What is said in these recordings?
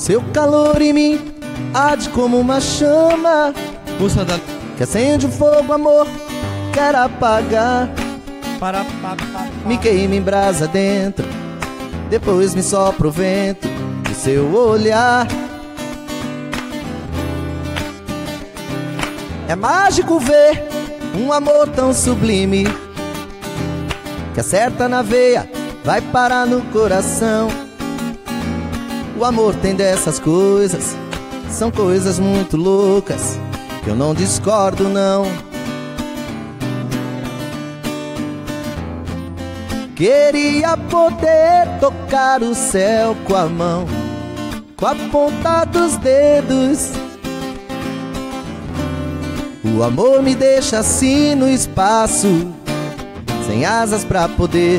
Seu calor em mim arde como uma chama Moça da... que acende o fogo, amor, quer apagar. Me queima em brasa dentro, depois me sopra o vento de seu olhar. É mágico ver um amor tão sublime que acerta na veia, vai parar no coração. O amor tem dessas coisas, são coisas muito loucas, que eu não discordo não. Queria poder tocar o céu com a mão, com a ponta dos dedos. O amor me deixa assim no espaço, sem asas pra poder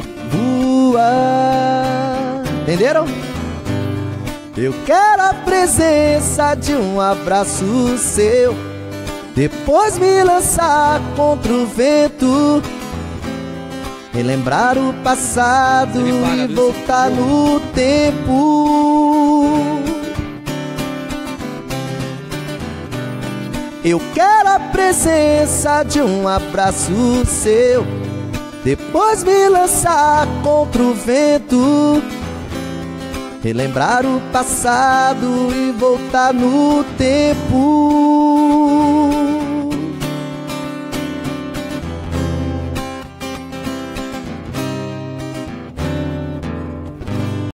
voar. Entenderam? Eu quero a presença de um abraço seu, depois me lançar contra o vento, relembrar o passado e voltar no tempo. Eu quero a presença de um abraço seu, depois me lançar contra o vento, relembrar o passado e voltar no tempo.